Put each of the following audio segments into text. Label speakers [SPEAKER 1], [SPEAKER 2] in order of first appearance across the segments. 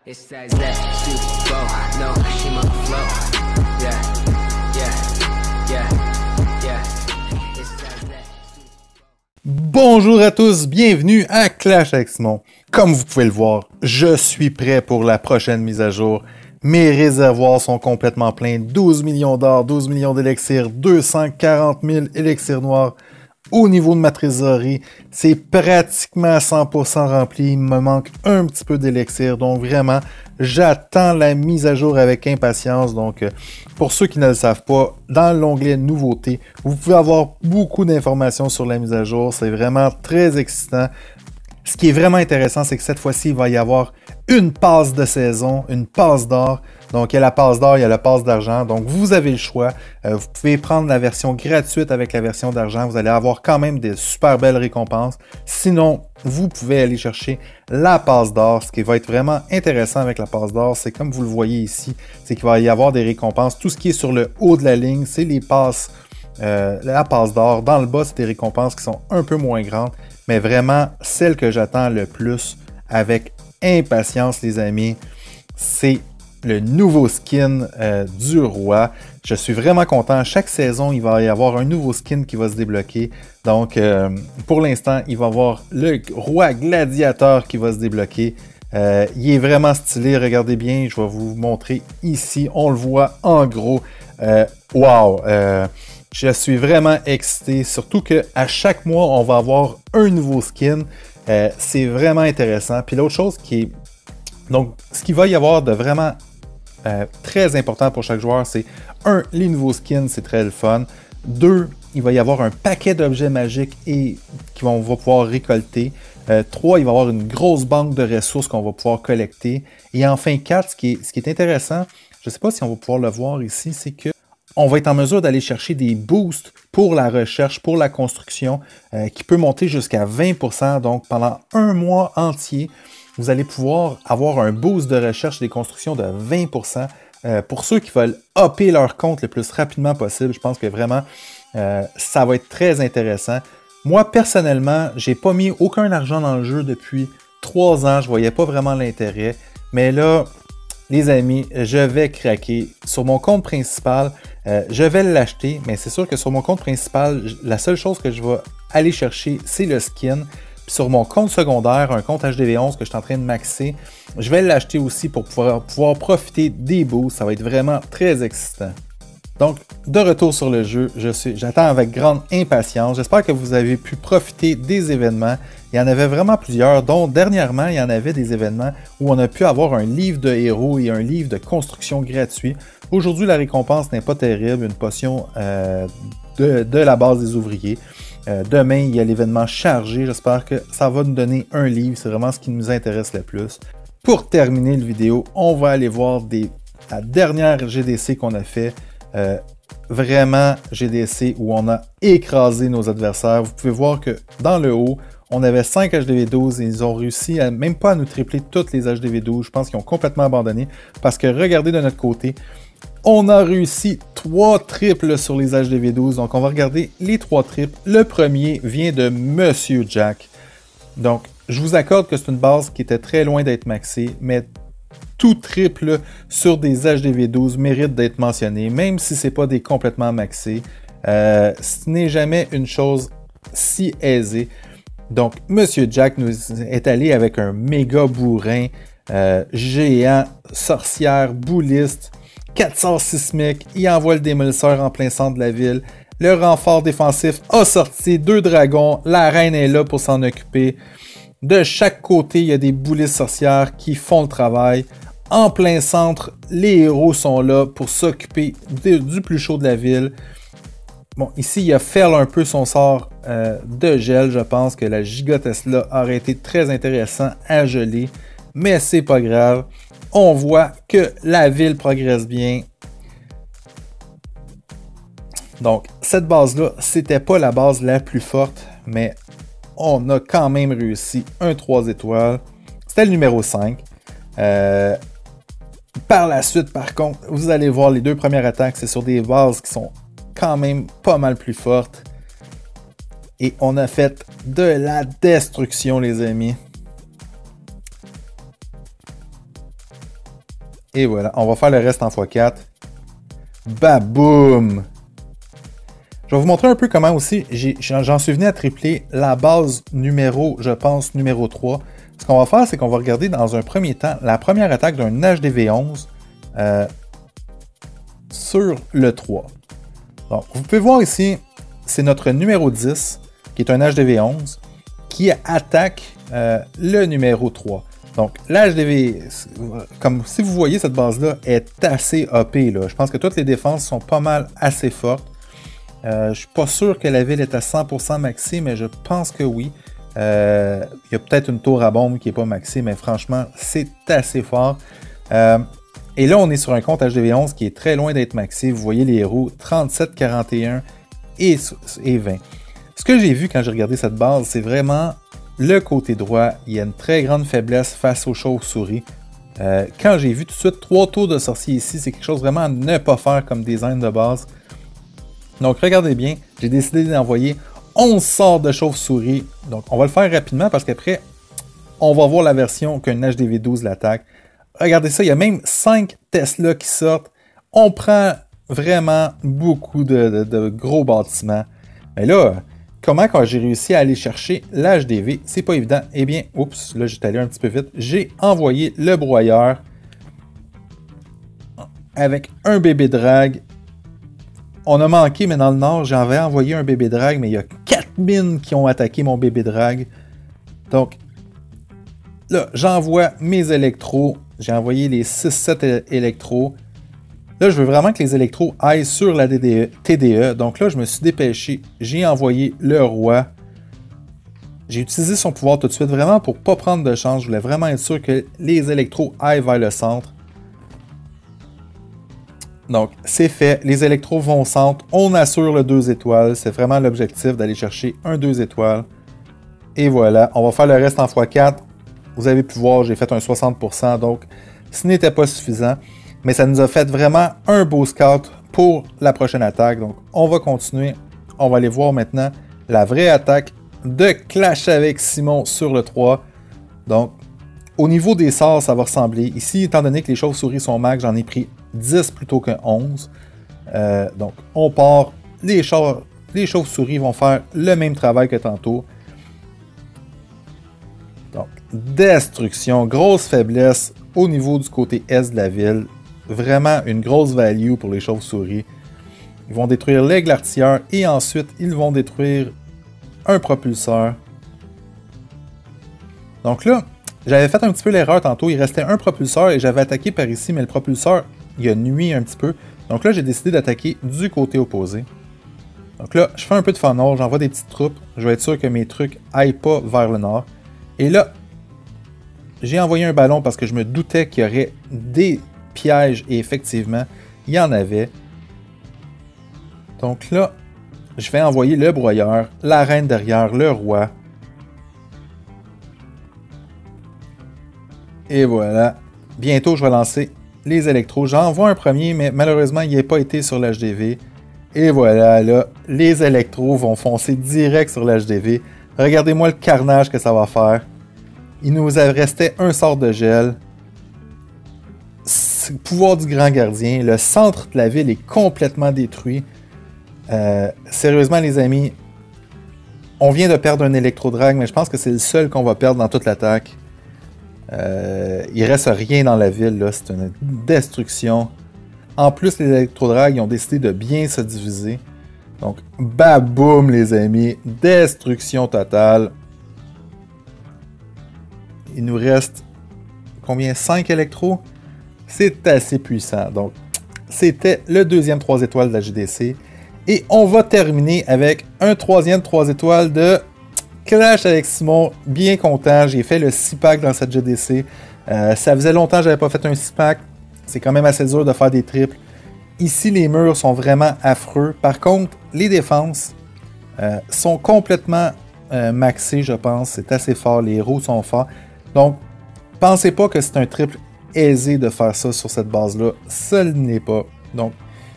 [SPEAKER 1] It's that Super Bowl, no, she my flow. Yeah, yeah, yeah, yeah. It's that
[SPEAKER 2] Bonjour à tous, bienvenue à Clash avec Simon. Comme vous pouvez le voir, je suis prêt pour la prochaine mise à jour. Mes réservoirs sont complètement pleins, 12 millions d'or, 12 millions d'élixirs, 240 000 élixirs noirs. Au niveau de ma trésorerie, c'est pratiquement à 100% rempli. Il me manque un petit peu d'élixir. Donc vraiment, j'attends la mise à jour avec impatience. Donc pour ceux qui ne le savent pas, dans l'onglet Nouveautés, vous pouvez avoir beaucoup d'informations sur la mise à jour. C'est vraiment très excitant. Ce qui est vraiment intéressant, c'est que cette fois-ci, il va y avoir une passe de saison, une passe d'or. Donc, il y a la passe d'or, il y a la passe d'argent. Donc, vous avez le choix. Vous pouvez prendre la version gratuite avec la version d'argent. Vous allez avoir quand même des super belles récompenses. Sinon, vous pouvez aller chercher la passe d'or. Ce qui va être vraiment intéressant avec la passe d'or, c'est comme vous le voyez ici, c'est qu'il va y avoir des récompenses. Tout ce qui est sur le haut de la ligne, c'est les passes, la passe d'or. Dans le bas, c'est des récompenses qui sont un peu moins grandes. Mais vraiment, celle que j'attends le plus avec impatience, les amis, c'est le nouveau skin du roi. Je suis vraiment content. Chaque saison, il va y avoir un nouveau skin qui va se débloquer. Donc, pour l'instant, il va y avoir le roi gladiateur qui va se débloquer. Il est vraiment stylé. Regardez bien, je vais vous montrer ici. On le voit en gros. Wow! Je suis vraiment excité, surtout qu'à chaque mois, on va avoir un nouveau skin. C'est vraiment intéressant. Puis l'autre chose qui est... Donc, ce qu'il va y avoir de vraiment très important pour chaque joueur, c'est 1. Les nouveaux skins, c'est très le fun. 2. Il va y avoir un paquet d'objets magiques et qu'on va pouvoir récolter. 3. Il va y avoir une grosse banque de ressources qu'on va pouvoir collecter. Et enfin 4, ce qui est intéressant, je ne sais pas si on va pouvoir le voir ici, c'est que on va être en mesure d'aller chercher des boosts pour la recherche, pour la construction, qui peut monter jusqu'à 20%. Donc, pendant un mois entier, vous allez pouvoir avoir un boost de recherche des constructions de 20%. Pour ceux qui veulent upper leur compte le plus rapidement possible, je pense que vraiment, ça va être très intéressant. Moi, personnellement, j'ai pas mis aucun argent dans le jeu depuis 3 ans. Je voyais pas vraiment l'intérêt. Mais là, les amis, je vais craquer. Sur mon compte principal, je vais l'acheter, mais c'est sûr que sur mon compte principal, la seule chose que je vais aller chercher, c'est le skin. Puis sur mon compte secondaire, un compte HDV11 que je suis en train de maxer, je vais l'acheter aussi pour pouvoir profiter des boosts. Ça va être vraiment très excitant. Donc, de retour sur le jeu, j'attends avec grande impatience. J'espère que vous avez pu profiter des événements. Il y en avait vraiment plusieurs, dont dernièrement, il y en avait des événements où on a pu avoir un livre de héros et un livre de construction gratuit. Aujourd'hui, la récompense n'est pas terrible, une potion de la base des ouvriers. Demain, il y a l'événement chargé. J'espère que ça va nous donner un livre. C'est vraiment ce qui nous intéresse le plus. Pour terminer la vidéo, on va aller voir la dernière GDC qu'on a fait. Vraiment GDC où on a écrasé nos adversaires. Vous pouvez voir que dans le haut, on avait 5 HDV12 et ils ont réussi même pas à nous tripler toutes les HDV12. Je pense qu'ils ont complètement abandonné parce que regardez de notre côté, on a réussi 3 triples sur les HDV12. Donc on va regarder les 3 triples. Le premier vient de Monsieur Jack. Donc je vous accorde que c'est une base qui était très loin d'être maxée, mais tout triple sur des HDV12 mérite d'être mentionné, même si ce n'est pas des complètement maxés. Ce n'est jamais une chose si aisée. Donc, Monsieur Jack nous est allé avec un méga bourrin, géant, sorcière, bouliste, 400 sismiques, il envoie le démolisseur en plein centre de la ville. Le renfort défensif a sorti 2 dragons, la reine est là pour s'en occuper. De chaque côté, il y a des boulistes sorcières qui font le travail. En plein centre, les héros sont là pour s'occuper du plus chaud de la ville. Bon, ici, il a fait un peu son sort de gel. Je pense que la Giga Tesla aurait été très intéressant à geler. Mais c'est pas grave. On voit que la ville progresse bien. Donc, cette base-là, c'était pas la base la plus forte, mais on a quand même réussi un 3 étoiles. C'était le numéro 5. Par la suite, par contre, vous allez voir les 2 premières attaques, c'est sur des bases qui sont quand même pas mal plus fortes. Et on a fait de la destruction, les amis. Et voilà, on va faire le reste en x4. Baboum! Je vais vous montrer un peu comment aussi j'en suis venu à tripler la base numéro, je pense, numéro 3. Ce qu'on va faire, c'est qu'on va regarder dans un premier temps la première attaque d'un HDV11 sur le 3. Donc, vous pouvez voir ici, c'est notre numéro 10, qui est un HDV11, qui attaque le numéro 3. Donc, l'HDV, comme si vous voyez, cette base-là est assez OP. Là. Je pense que toutes les défenses sont pas mal assez fortes. Je suis pas sûr que la ville est à 100% maxi, mais je pense que oui. Il y a peut-être une tour à bombe qui n'est pas maxi, mais franchement, c'est assez fort. Et là, on est sur un compte HDV11 qui est très loin d'être maxi. Vous voyez les roues 37, 41 et 20. Ce que j'ai vu quand j'ai regardé cette base, c'est vraiment le côté droit. Il y a une très grande faiblesse face aux chauves-souris. Quand j'ai vu tout de suite 3 tours de sorcier ici, c'est quelque chose vraiment à ne pas faire comme design de base. Donc regardez bien, j'ai décidé d'envoyer 11 sorts de chauve-souris. Donc on va le faire rapidement parce qu'après, on va voir la version qu'un HDV12 l'attaque. Regardez ça, il y a même 5 Tesla qui sortent. On prend vraiment beaucoup de gros bâtiments. Mais là, comment quand j'ai réussi à aller chercher l'HDV, c'est pas évident. Eh bien, oups, là j'étais allé un petit peu vite. J'ai envoyé le broyeur avec un bébé drag. On a manqué, mais dans le nord, j'avais envoyé un bébé drag, mais il y a 4 mines qui ont attaqué mon bébé drag. Donc, là, j'envoie mes électros. J'ai envoyé les 6-7 électros. Là, je veux vraiment que les électros aillent sur la TDE. Donc là, je me suis dépêché. J'ai envoyé le roi. J'ai utilisé son pouvoir tout de suite, vraiment pour ne pas prendre de chance. Je voulais vraiment être sûr que les électros aillent vers le centre. Donc, c'est fait. Les électros vont au centre. On assure le 2 étoiles. C'est vraiment l'objectif d'aller chercher un 2 étoiles. Et voilà. On va faire le reste en x4. Vous avez pu voir, j'ai fait un 60%. Donc, ce n'était pas suffisant. Mais ça nous a fait vraiment un beau scout pour la prochaine attaque. Donc, on va continuer. On va aller voir maintenant la vraie attaque de Clash avec Simon sur le 3. Donc, au niveau des sorts, ça va ressembler. Ici, étant donné que les chauves-souris sont max, j'en ai pris 10 plutôt que 11. Donc, on part. Les chauves-souris vont faire le même travail que tantôt. Donc, destruction, grosse faiblesse au niveau du côté est de la ville. Vraiment une grosse value pour les chauves-souris. Ils vont détruire l'aigle artilleur et ensuite, ils vont détruire un propulseur. Donc là, j'avais fait un petit peu l'erreur tantôt. Il restait un propulseur et j'avais attaqué par ici, mais le propulseur, il a nuit un petit peu. Donc là, j'ai décidé d'attaquer du côté opposé. Donc là, je fais un peu de funnel, j'envoie des petites troupes. Je vais être sûr que mes trucs aillent pas vers le nord. Et là, j'ai envoyé un ballon parce que je me doutais qu'il y aurait des pièges et effectivement, il y en avait. Donc là, je vais envoyer le broyeur, la reine derrière, le roi. Et voilà. Bientôt, je vais lancer les électros. J'envoie un premier, mais malheureusement, il n'a pas été sur l'HDV. Et voilà, là, les électros vont foncer direct sur l'HDV. Regardez-moi le carnage que ça va faire. Il nous restait un sort de gel. Pouvoir du grand gardien. Le centre de la ville est complètement détruit. Sérieusement, les amis, on vient de perdre un électro-drag, mais je pense que c'est le seul qu'on va perdre dans toute l'attaque. Il reste rien dans la ville, là. C'est une destruction. En plus, les électro-drags ont décidé de bien se diviser. Donc, baboum, les amis. Destruction totale. Il nous reste combien? 5 électros? C'est assez puissant. Donc, c'était le deuxième 3 étoiles de la GDC. Et on va terminer avec un troisième 3 étoiles de Clash avec Simon. Bien content. J'ai fait le 6-pack dans cette GDC. Ça faisait longtemps que je n'avais pas fait un 6-pack. C'est quand même assez dur de faire des triples. Ici, les murs sont vraiment affreux. Par contre, les défenses sont complètement maxées, je pense. C'est assez fort. Les roues sont forts. Donc, pensez pas que c'est un triple aisé de faire ça sur cette base-là. Ça ne l'est pas. Donc,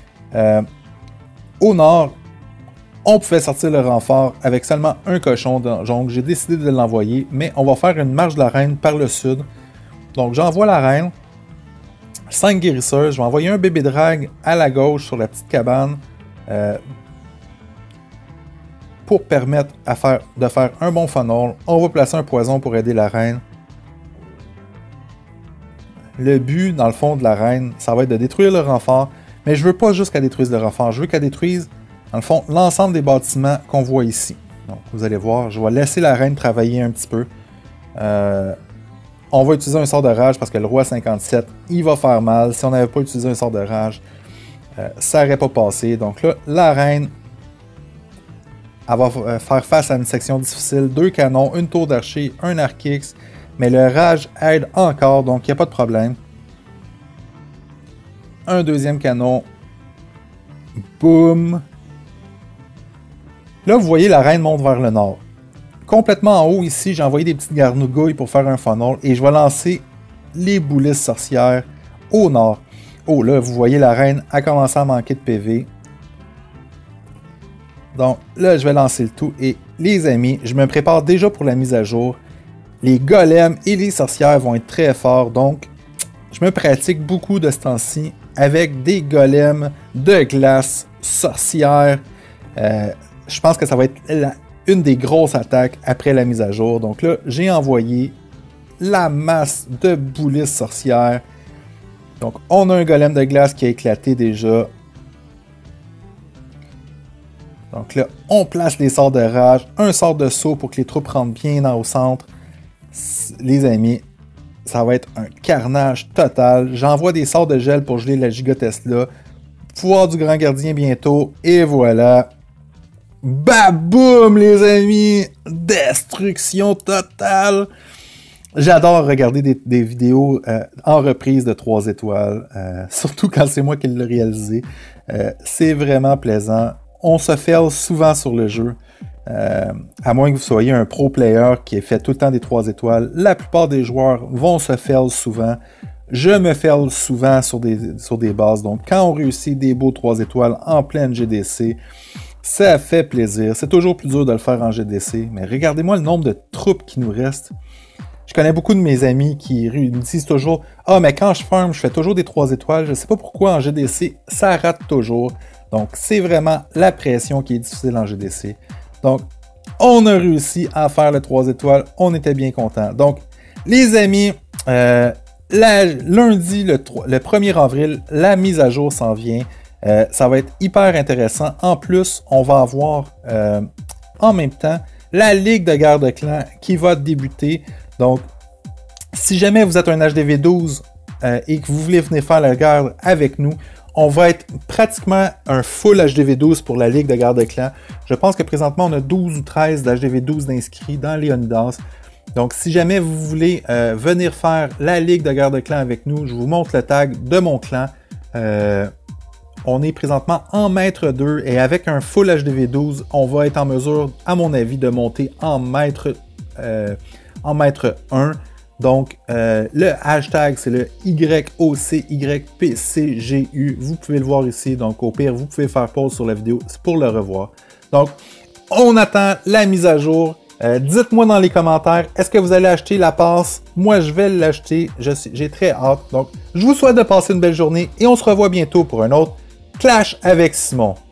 [SPEAKER 2] au nord, on pouvait sortir le renfort avec seulement un cochon. Donc, j'ai décidé de l'envoyer. Mais on va faire une marche de la reine par le sud. Donc, j'envoie la reine. 5 guérisseurs. Je vais envoyer un bébé drag à la gauche sur la petite cabane pour permettre de faire un bon funnel. On va placer un poison pour aider la reine. Le but, dans le fond, de la reine, ça va être de détruire le renfort. Mais je veux pas juste qu'elle détruise le renfort. Je veux qu'elle détruise, dans le fond, l'ensemble des bâtiments qu'on voit ici. Donc, vous allez voir, je vais laisser la reine travailler un petit peu. On va utiliser un sort de rage parce que le roi 57, il va faire mal. Si on n'avait pas utilisé un sort de rage, ça n'aurait pas passé. Donc là, la reine, elle va faire face à une section difficile. 2 canons, une tour d'archer, un arc X. Mais le rage aide encore, donc il n'y a pas de problème. Un deuxième canon. Boum. Là, vous voyez, la reine monte vers le nord. Complètement en haut, ici, j'ai envoyé des petites garnouilles pour faire un funnel. Et je vais lancer les boulisses sorcières au nord. Oh, là, vous voyez, la reine a commencé à manquer de PV. Donc, là, je vais lancer le tout. Et les amis, je me prépare déjà pour la mise à jour. Les golems et les sorcières vont être très forts. Donc, je me pratique beaucoup de ce temps-ci avec des golems de glace sorcières. Je pense que ça va être une des grosses attaques après la mise à jour. Donc là, j'ai envoyé la masse de boulisses sorcières. Donc, on a un golem de glace qui a éclaté déjà. Donc là, on place les sorts de rage, un sort de saut pour que les troupes rentrent bien au centre. Les amis, ça va être un carnage total. J'envoie des sorts de gel pour geler la Giga Tesla. Pouvoir du grand gardien bientôt. Et voilà. Baboum, les amis! Destruction totale! J'adore regarder des vidéos en reprise de 3 étoiles. Surtout quand c'est moi qui l'ai réalisé. C'est vraiment plaisant. On se fail souvent sur le jeu. À moins que vous soyez un pro player qui ait fait tout le temps des 3 étoiles. La plupart des joueurs vont se fail souvent. Je me fail souvent sur des bases. Donc quand on réussit des beaux 3 étoiles en pleine GDC, ça fait plaisir. C'est toujours plus dur de le faire en GDC. Mais regardez-moi le nombre de troupes qui nous restent. Je connais beaucoup de mes amis qui me disent toujours « Ah, mais quand je farm, je fais toujours des 3 étoiles. Je ne sais pas pourquoi en GDC, ça rate toujours. » Donc, c'est vraiment la pression qui est difficile en GDC. Donc, on a réussi à faire le 3 étoiles. On était bien contents. Donc, les amis, lundi, le 1er avril, la mise à jour s'en vient. Ça va être hyper intéressant. En plus, on va avoir en même temps la Ligue de guerre de clans qui va débuter. Donc, si jamais vous êtes un HDV 12 et que vous voulez venir faire la guerre avec nous, on va être pratiquement un full HDV 12 pour la Ligue de guerre de clans. Je pense que présentement, on a 12 ou 13 d'HDV 12 d'inscrits dans Léonidas. Donc, si jamais vous voulez venir faire la Ligue de guerre de clans avec nous, je vous montre le tag de mon clan. On est présentement en maître 2 et avec un full HDV 12, on va être en mesure, à mon avis, de monter en maître 1. Donc, le hashtag, c'est le YOCYPCGU. Vous pouvez le voir ici. Donc, au pire, vous pouvez faire pause sur la vidéo pour le revoir. Donc, on attend la mise à jour. Dites-moi dans les commentaires, est-ce que vous allez acheter la passe? Moi, je vais l'acheter. J'ai très hâte. Donc, je vous souhaite de passer une belle journée et on se revoit bientôt pour un autre Clash avec Simon.